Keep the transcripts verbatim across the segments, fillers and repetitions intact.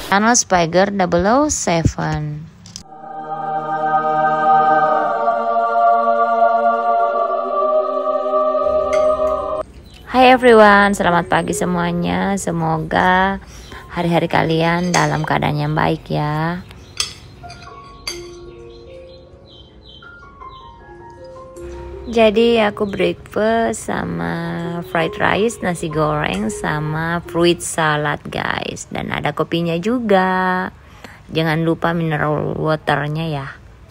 channel Spiger double oh seven. Hai everyone, selamat pagi semuanya. Semoga hari-hari kalian dalam keadaan yang baik ya. Jadi aku breakfast sama fried rice, nasi goreng, sama fruit salad guys. Dan ada kopinya juga. Jangan lupa mineral waternya ya.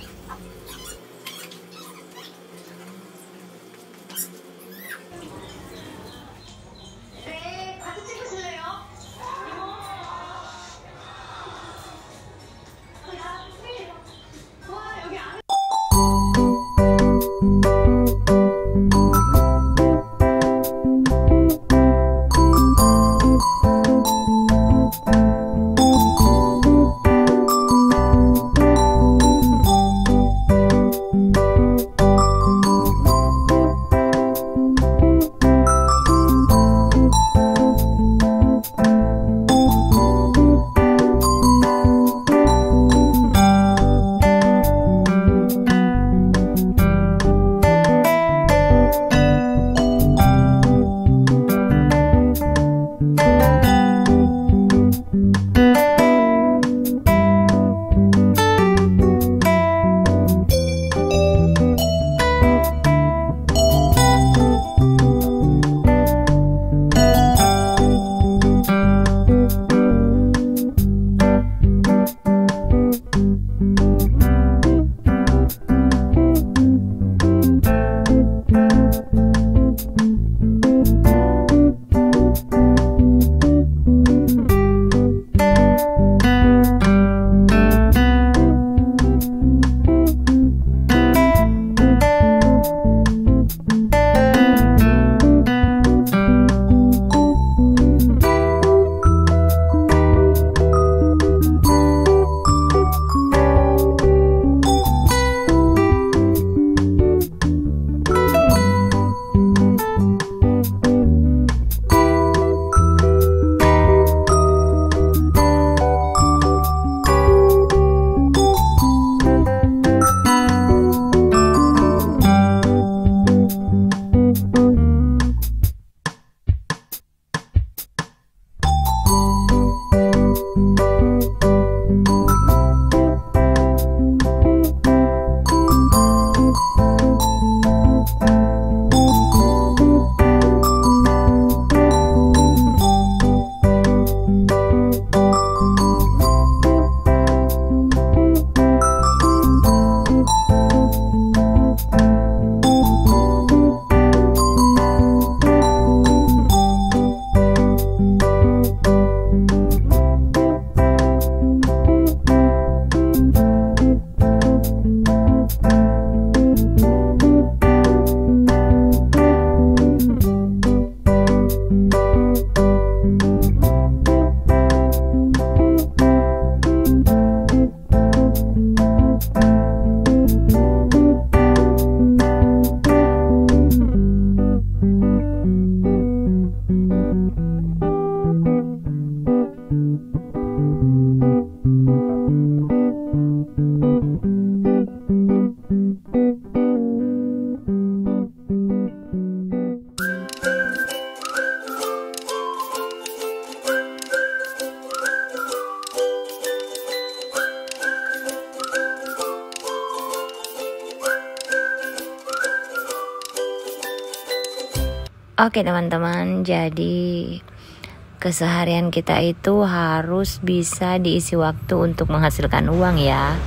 Oke teman-teman, jadi keseharian kita itu harus bisa diisi waktu untuk menghasilkan uang ya.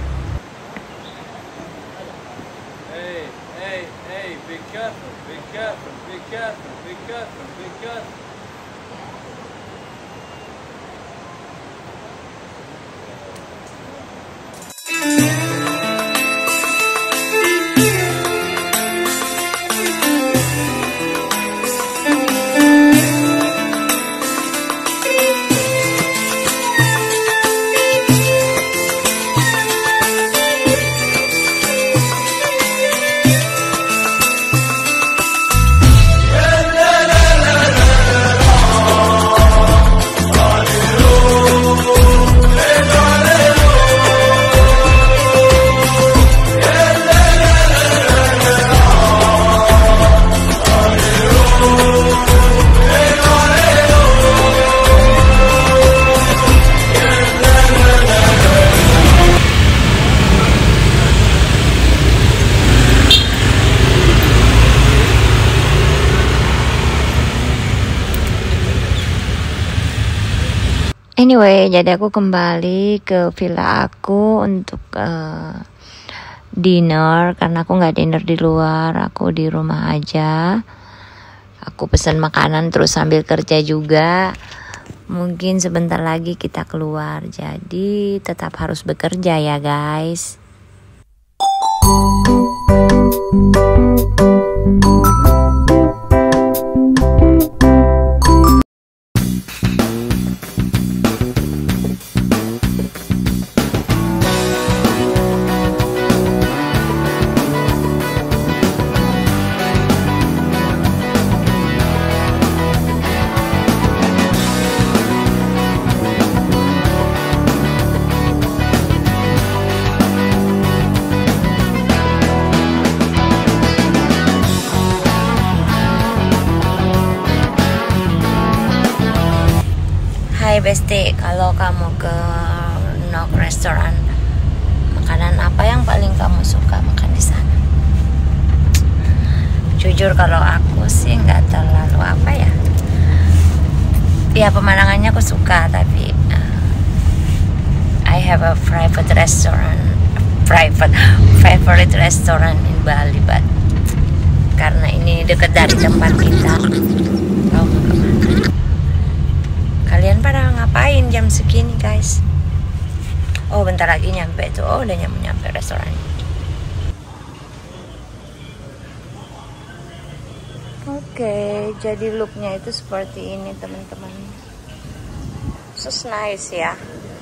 Hey, hey, hey, be careful, be careful, be careful, be careful, be careful. Anyway, jadi aku kembali ke villa aku untuk uh, dinner, karena aku nggak dinner di luar, aku di rumah aja. Aku pesan makanan terus sambil kerja juga. Mungkin sebentar lagi kita keluar, jadi tetap harus bekerja ya guys. Hai Besti, kalau kamu ke Nok Restoran, makanan apa yang paling kamu suka makan di sana? Jujur kalau aku sih nggak terlalu apa ya. Ya pemandangannya aku suka, tapi uh, I have a private restaurant, private favorite restaurant in Bali, but karena ini dekat dari tempat kita. Kamu mau kemana? Kalian pada ngapain jam segini guys? Oh bentar lagi nyampe tuh. Oh udah nyampe nyampe restoran. Oke, jadi looknya itu seperti ini teman-teman. So nice ya.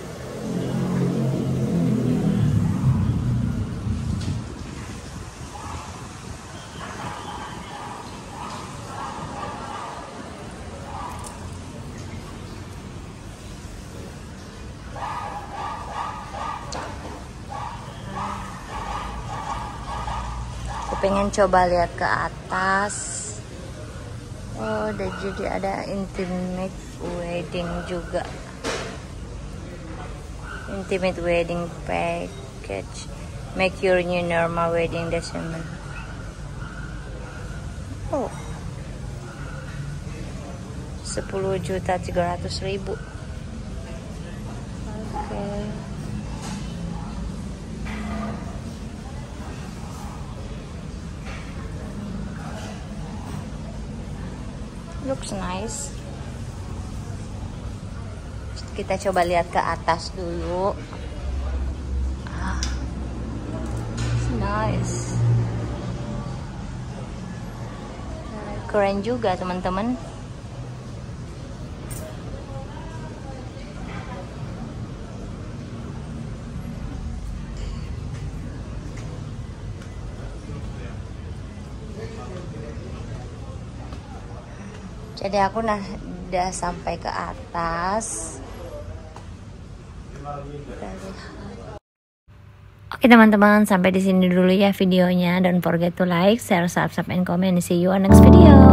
Pengen coba lihat ke atas. Oh, dan jadi ada intimate wedding juga. Intimate wedding package. Make your new normal wedding December. Oh, sepuluh juta tiga ratus ribu. Oke. Okay. Looks nice. Kita coba lihat ke atas dulu. Ah, it's nice. Keren juga teman-teman. Jadi aku nah udah sampai ke atas. Oke teman-teman, sampai di sini dulu ya videonya. Don't forget to like, share, subscribe, and comment. See you on next video.